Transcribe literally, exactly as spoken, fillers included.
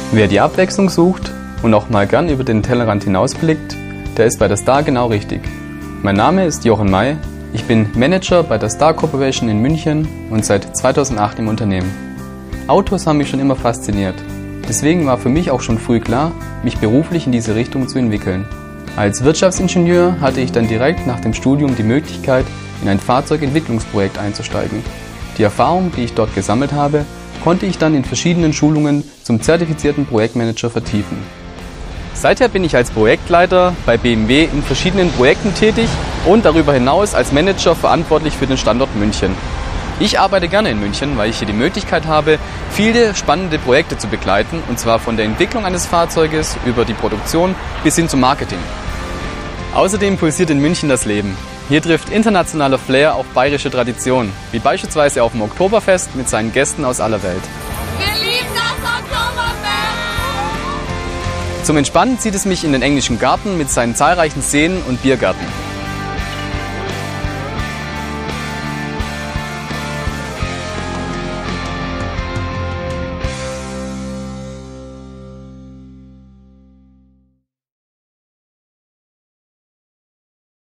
Wer die Abwechslung sucht und auch mal gern über den Tellerrand hinausblickt, der ist bei der Star genau richtig. Mein Name ist Jochen May, ich bin Manager bei der Star Corporation in München und seit zweitausendacht im Unternehmen. Autos haben mich schon immer fasziniert. Deswegen war für mich auch schon früh klar, mich beruflich in diese Richtung zu entwickeln. Als Wirtschaftsingenieur hatte ich dann direkt nach dem Studium die Möglichkeit, in ein Fahrzeugentwicklungsprojekt einzusteigen. Die Erfahrung, die ich dort gesammelt habe, konnte ich dann in verschiedenen Schulungen zum zertifizierten Projektmanager vertiefen. Seither bin ich als Projektleiter bei B M W in verschiedenen Projekten tätig und darüber hinaus als Manager verantwortlich für den Standort München. Ich arbeite gerne in München, weil ich hier die Möglichkeit habe, viele spannende Projekte zu begleiten, und zwar von der Entwicklung eines Fahrzeuges über die Produktion bis hin zum Marketing. Außerdem pulsiert in München das Leben. Hier trifft internationaler Flair auf bayerische Tradition, wie beispielsweise auf dem Oktoberfest mit seinen Gästen aus aller Welt. Wir lieben das Oktoberfest! Zum Entspannen zieht es mich in den englischen Garten mit seinen zahlreichen Seen und Biergärten.